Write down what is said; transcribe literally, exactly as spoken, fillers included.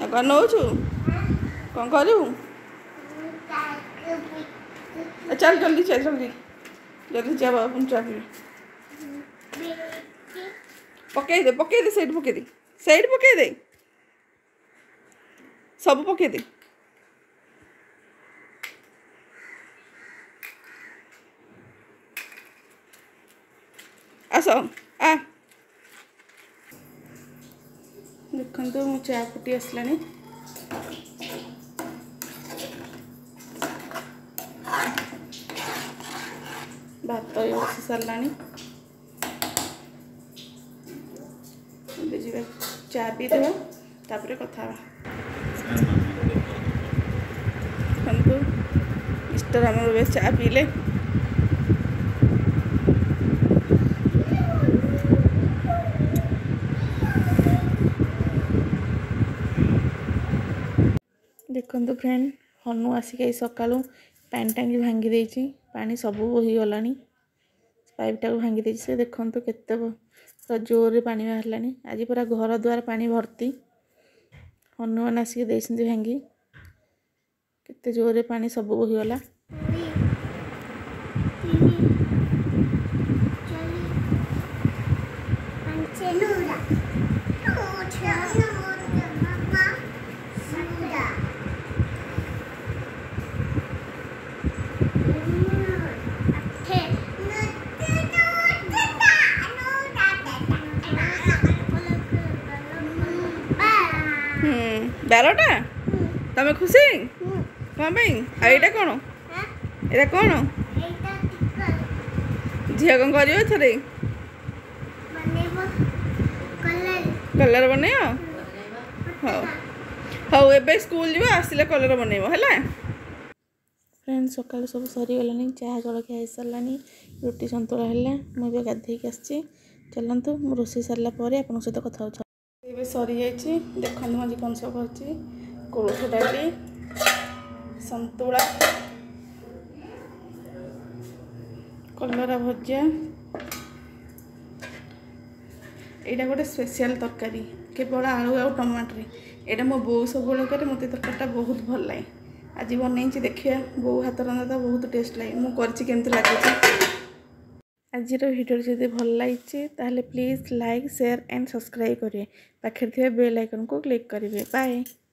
कौन नौचु कौन करू चल जल्दी चल जल्दी जल्दी जा बाबू चा पी पकई दे पकई दे साइड पकई दे साइड पकई दे सब पकई दे आस आ देखो मो चा फुटी आसला भात बसी सारा चा पीदेवा तापर कथा मिस्टर आम चा पीले देखो फ्रेंड हनु आसिक सका पानी टांगी भांगी देती पानी सब बोहीगला पाइपटा को भांगी देती से देखो केते जोर रे पानी बाहर आज पूरा घर द्वार पानी भर्ती हनुमान आसिक देती भांगी केते जोर रे पानी सब बोहीगला बारटा तमें खुशी कौन भाई आईटा कौन एटा कौन झील कौन कर कलर बन हाँ हाँ ए स्कूल जी आसले कलर बनइब है फ्रेंड सका सब सरीगलानी चाह जलखिया हो सारा रुटी सतुला है मुझे गाधे आसी चलतु मु रोसे सारा आप सहित कथा हो सरी जाइए देखो आज कौन सब अच्छी कोलथ डाली संतुला कलरा भजा यहाँ गोटे स्पेशल तरकारी केवल आलू आ टमाटर यहाँ मो बो सब करे मत तरकारीटा बहुत भल लगे आज बनई देखिए बो हाथ रंधा बहुत टेस्ट लगे मुझे केमती लगे आज वीडियो जब भल लगी ताहले please like share and subscribe करेंगे पाखे थे बेल आइकन को क्लिक करेंगे बाय।